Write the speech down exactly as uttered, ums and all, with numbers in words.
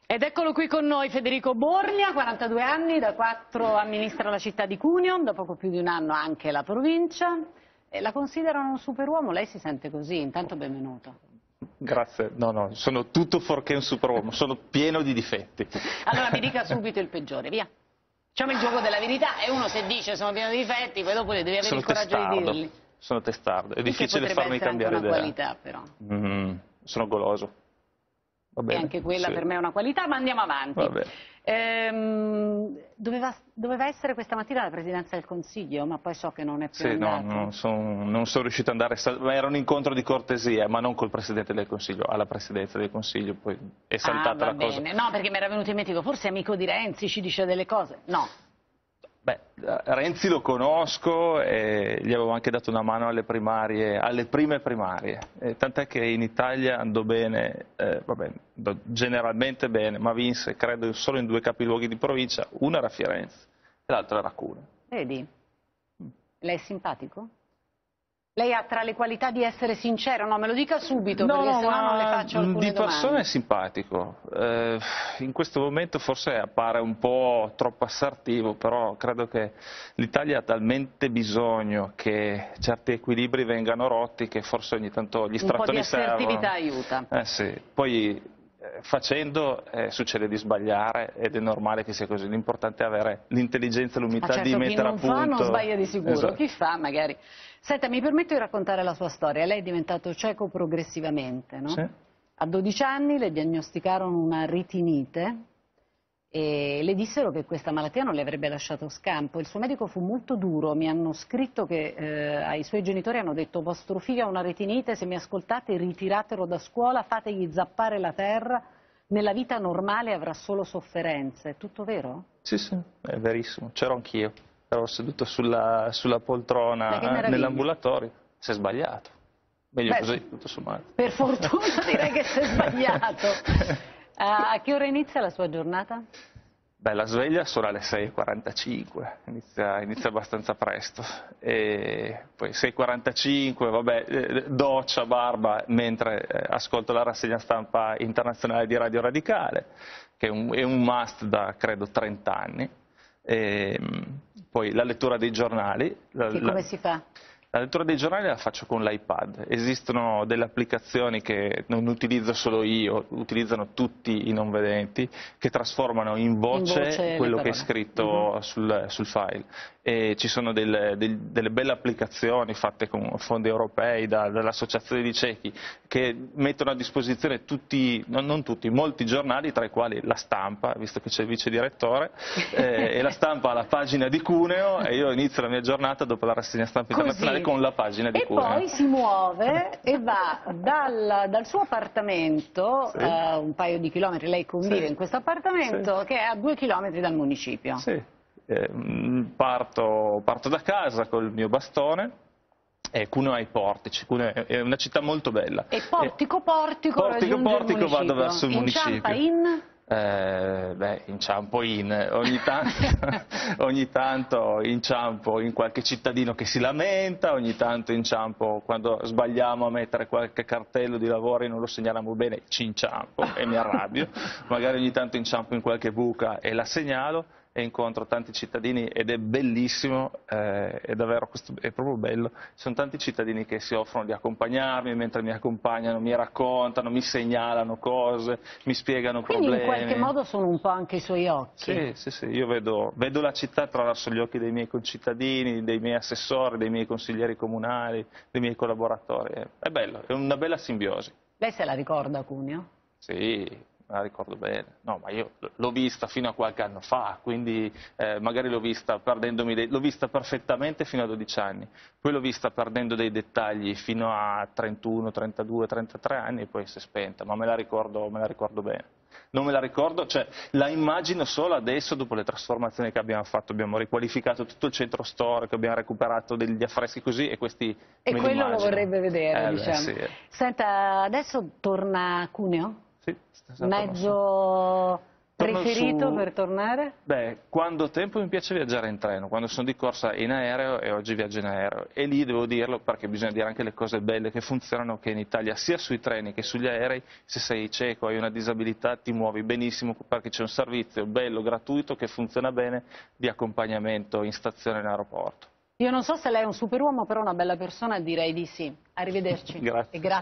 Ed eccolo qui con noi Federico Borgna, quarantadue anni, da quattro amministra la città di Cuneo, da poco più di un anno anche la provincia. E la considerano un superuomo, lei si sente così? Intanto benvenuto. Grazie, no no, sono tutto fuorché un superuomo, sono pieno di difetti. Allora mi dica subito il peggiore, via. Facciamo il gioco della verità e uno se dice sono pieno di difetti, poi dopo devi avere sono il coraggio testardo, di dirli. Sono testardo, è difficile farmi cambiare idea. È una qualità però. Mm, sono goloso. Va bene, e anche quella sì. Per me è una qualità, ma andiamo avanti. Ehm, doveva, doveva essere questa mattina la Presidenza del Consiglio, ma poi so che non è più sì, andato. no, non sono non son riuscito ad andare, era un incontro di cortesia, ma non col Presidente del Consiglio, alla Presidenza del Consiglio, poi è saltata ah, la cosa. Bene. No, perché mi era venuto in mente, dico, forse è amico di Renzi, ci dice delle cose. No. Beh, Renzi lo conosco e gli avevo anche dato una mano alle primarie, alle prime primarie, eh, tant'è che in Italia andò bene, eh, vabbè, generalmente bene, ma vinse credo solo in due capoluoghi di provincia, una era Firenze e l'altra era Cuneo. Vedi? Lei è simpatico? Lei ha tra le qualità di essere sincero? No, me lo dica subito, no, perché no, sennò non le faccio alcune domande. Di persona è simpatico, eh, in questo momento forse appare un po' troppo assertivo, però credo che l'Italia ha talmente bisogno che certi equilibri vengano rotti che forse ogni tanto gli strattoni servono. Un po' di assertività aiuta. Eh sì, poi eh, facendo eh, succede di sbagliare ed è normale che sia così, l'importante è avere l'intelligenza e l'umiltà ah, certo, di mettere a punto. Chi non fa non sbaglia di sicuro, esatto. Chi fa magari. Senta, mi permetto di raccontare la sua storia. Lei è diventato cieco progressivamente, no? Sì. A dodici anni le diagnosticarono una retinite e le dissero che questa malattia non le avrebbe lasciato scampo. Il suo medico fu molto duro, mi hanno scritto che eh, ai suoi genitori hanno detto: vostro figlio ha una retinite, se mi ascoltate ritiratelo da scuola, fategli zappare la terra, nella vita normale avrà solo sofferenze. È tutto vero? Sì, sì, è verissimo, c'ero anch'io. Ero seduto sulla, sulla poltrona nell'ambulatorio, si è sbagliato. Meglio Beh, così, tutto sommato. Per fortuna direi che si è sbagliato. A che ora inizia la sua giornata? Beh, la sveglia sono alle sei e quarantacinque, inizia, inizia abbastanza presto. E poi sei e quarantacinque, vabbè, doccia, barba, mentre ascolto la rassegna stampa internazionale di Radio Radicale, che è un, è un must da, credo, trenta anni. E poi la lettura dei giornali. La, che come si fa? La lettura dei giornali la faccio con l'iPad. Esistono delle applicazioni che non utilizzo solo io, utilizzano tutti i non vedenti, che trasformano in voce, in voce quello che è scritto uh-huh. sul, sul file. E ci sono delle, del, delle belle applicazioni fatte con fondi europei da, dall'Associazione di Ciechi che mettono a disposizione tutti, no, non tutti, molti giornali, tra i quali La Stampa, visto che c'è il vice direttore, eh, e La Stampa ha la pagina di Cuneo e io inizio la mia giornata dopo la rassegna stampa internazionale con la pagina di e Cuneo. E poi si muove e va dal, dal suo appartamento, sì. uh, un paio di chilometri, lei convive sì. in questo appartamento sì. che è a due chilometri dal municipio. Sì. Eh, parto, parto da casa col mio bastone e Cuneo ha i portici, Cuneo è una città molto bella. E portico, portico, portico, portico vado verso il municipio. Inciampa in? Eh, beh, inciampo in, ogni tanto, ogni tanto inciampo in qualche cittadino che si lamenta, ogni tanto inciampo quando sbagliamo a mettere qualche cartello di lavoro e non lo segnaliamo bene, ci inciampo e mi arrabbio, magari ogni tanto inciampo in qualche buca e la segnalo e incontro tanti cittadini ed è bellissimo, eh, è davvero, questo è proprio bello, ci sono tanti cittadini che si offrono di accompagnarmi, mentre mi accompagnano mi raccontano, mi segnalano cose, mi spiegano Quindi problemi. Quindi in qualche modo sono un po' anche i suoi occhi. Sì, sì, sì, io vedo, vedo la città attraverso gli occhi dei miei concittadini, dei miei assessori, dei miei consiglieri comunali, dei miei collaboratori, è bello, è una bella simbiosi. Lei se la ricorda Cuneo? Sì. Me la ricordo bene, no, ma io l'ho vista fino a qualche anno fa, quindi eh, magari l'ho vista perdendomi dei... l'ho vista perfettamente fino a dodici anni, poi l'ho vista perdendo dei dettagli fino a trentuno, trentadue, trentatré anni e poi si è spenta, ma me la ricordo, me la ricordo bene. Non me la ricordo, cioè la immagino solo adesso dopo le trasformazioni che abbiamo fatto, abbiamo riqualificato tutto il centro storico, abbiamo recuperato degli affreschi così e questi e me quello li lo vorrebbe vedere, eh, diciamo. Beh, sì. Senta, adesso torna a Cuneo? Sì, Mezzo Torno Preferito su... per tornare? Beh, quando ho tempo mi piace viaggiare in treno, quando sono di corsa in aereo e oggi viaggio in aereo. E lì devo dirlo perché bisogna dire anche le cose belle che funzionano che in Italia sia sui treni che sugli aerei, se sei cieco, hai una disabilità, ti muovi benissimo perché c'è un servizio bello, gratuito, che funziona bene di accompagnamento in stazione in aeroporto. Io non so se lei è un superuomo, però una bella persona direi di sì. Arrivederci. Grazie. E grazie.